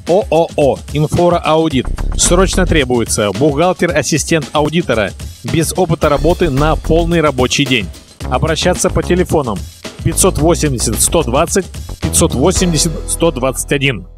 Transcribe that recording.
ООО «Инфора Аудит». Срочно требуется бухгалтер-ассистент аудитора без опыта работы на полный рабочий день. Обращаться по телефонам 580 120 580 121.